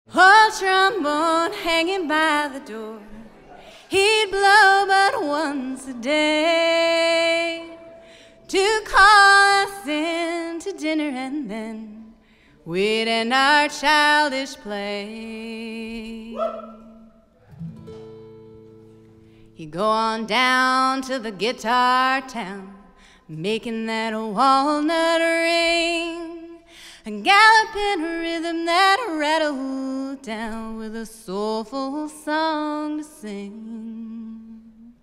Old trombone hanging by the door, he'd blow but once a day to call us in to dinner, and then we'd end our childish play. He'd go on down to the guitar town, making that walnut ring, a galloping rhythm that rattled down with a soulful song to sing.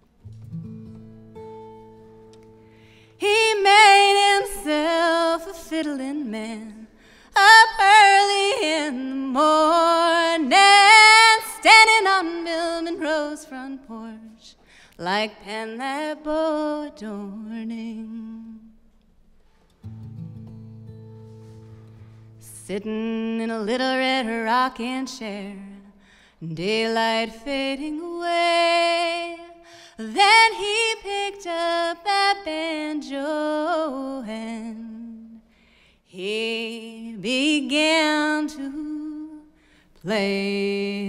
He made himself a fiddling man up early in the morning, standing on Bill Monroe's front porch like pen that bow adorning. Sitting in a little red rocking chair, daylight fading away, then he picked up that banjo and he began to play.